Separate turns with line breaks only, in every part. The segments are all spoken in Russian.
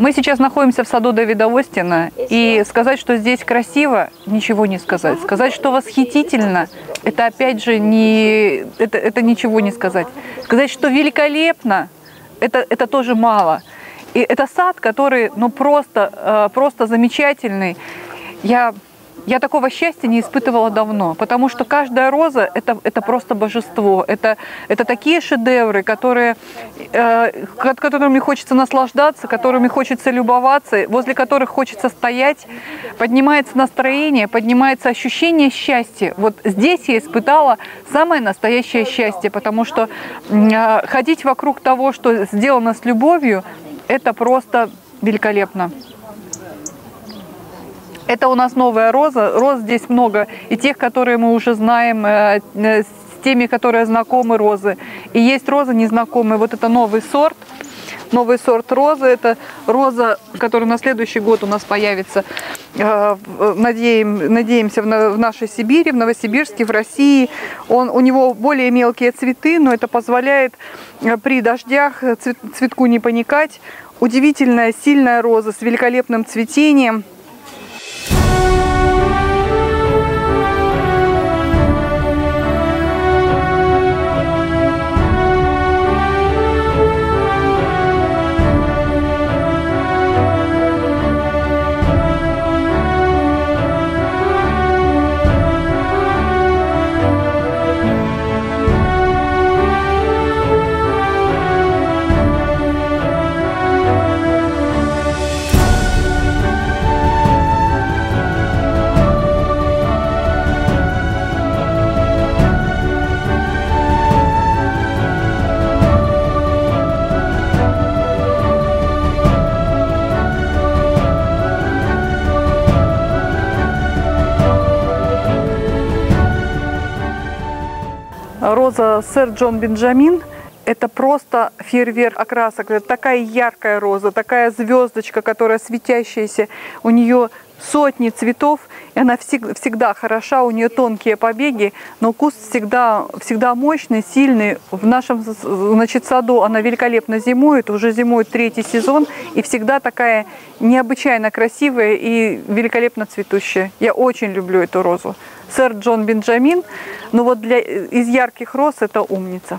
Мы сейчас находимся в саду Дэвида Остина, и сказать, что здесь красиво, ничего не сказать. Сказать, что восхитительно, это опять же это ничего не сказать. Сказать, что великолепно, это тоже мало. И это сад, который просто замечательный. Я такого счастья не испытывала давно, потому что каждая роза это просто божество. Это такие шедевры, которыми хочется наслаждаться, которыми хочется любоваться, возле которых хочется стоять. Поднимается настроение, поднимается ощущение счастья. Вот здесь я испытала самое настоящее счастье, потому что ходить вокруг того, что сделано с любовью, это просто великолепно. Это у нас новая роза. Роз здесь много. И тех, которые мы уже знаем, с теми, которые знакомы розы. И есть розы незнакомые. Вот это новый сорт. Новый сорт розы. Это роза, которая на следующий год у нас появится. Надеемся, в нашей Сибири, в Новосибирске, в России. У него более мелкие цветы, но это позволяет при дождях цветку не паникать. Удивительная, сильная роза с великолепным цветением. Роза Сэр Джон Бенджамин – это просто фейерверк окрасок. Это такая яркая роза, такая звездочка, которая светящаяся. У нее сотни цветов, и она всегда хороша, у нее тонкие побеги, но куст всегда мощный, сильный. В нашем саду она великолепно зимует, уже зимует 3-й сезон, и всегда такая необычайно красивая и великолепно цветущая. Я очень люблю эту розу. Сэр Джон Бенджамин, но вот из ярких роз это умница.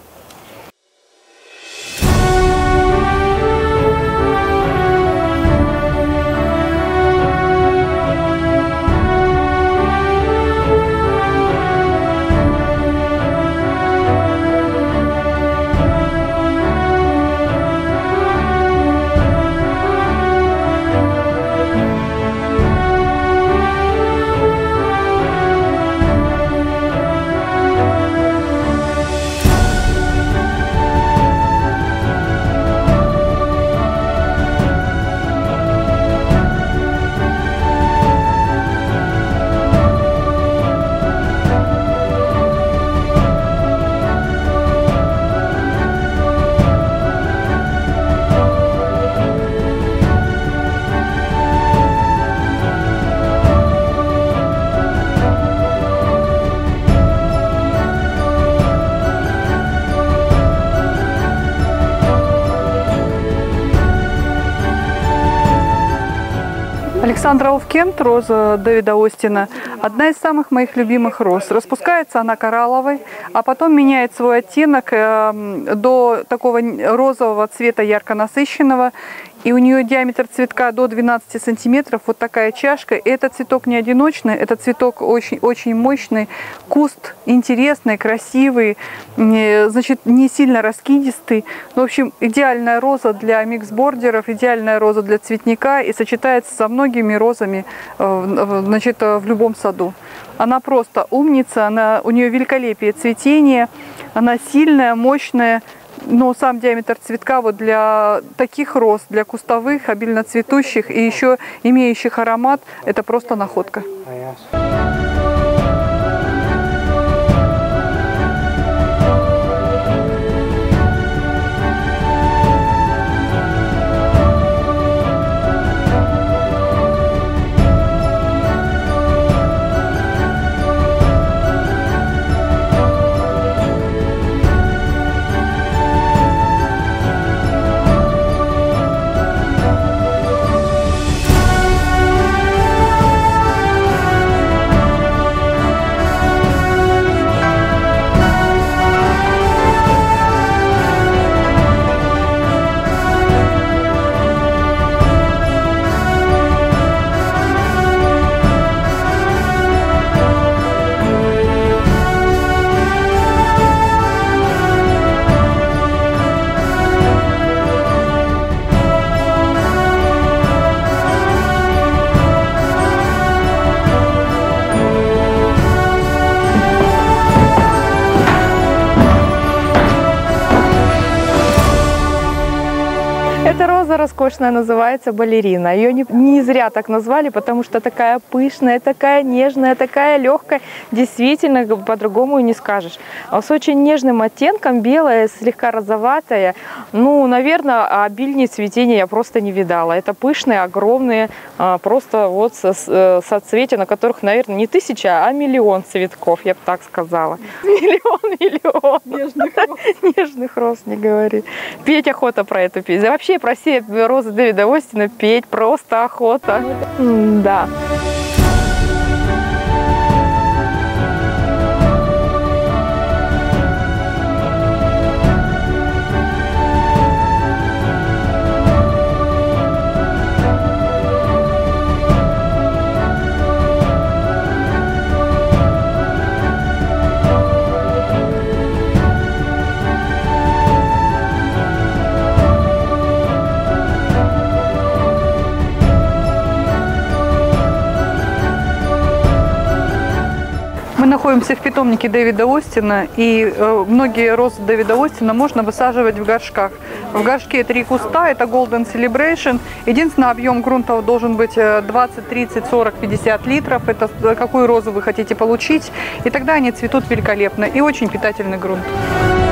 Александра оф Кент, роза Дэвида Остина, одна из самых моих любимых роз. Распускается она коралловой, а потом меняет свой оттенок до такого розового цвета, ярко насыщенного. И у нее диаметр цветка до 12 сантиметров, вот такая чашка. И этот цветок не одиночный, этот цветок очень мощный, куст интересный, красивый, значит, не сильно раскидистый. В общем, идеальная роза для миксбордеров, идеальная роза для цветника и сочетается со многими розами, значит, в любом саду. Она просто умница, у нее великолепие цветения, она сильная, мощная. Но сам диаметр цветка вот для таких роз, для кустовых, обильно цветущих и еще имеющих аромат, это просто находка.
роскошная, называется балерина. Ее не зря так назвали, потому что такая пышная, такая нежная, такая легкая. Действительно, по-другому и не скажешь. С очень нежным оттенком, белая, слегка розоватая. Ну, наверное, обильнее цветения я просто не видала. Это пышные, огромные, просто вот соцветия, на которых, наверное, не 1000, а миллион цветков, я бы так сказала. Миллион. Нежных роз, не говори. Петь охота про это петь. Вообще про все розы Дэвида Остина петь просто охота. Да.
Мы находимся в питомнике Дэвида Остина, и многие розы Дэвида Остина можно высаживать в горшках. В горшке 3 куста, это Golden Celebration. Единственное, объем грунта должен быть 20, 30, 40, 50 литров. Это какую розу вы хотите получить. И тогда они цветут великолепно. И очень питательный грунт.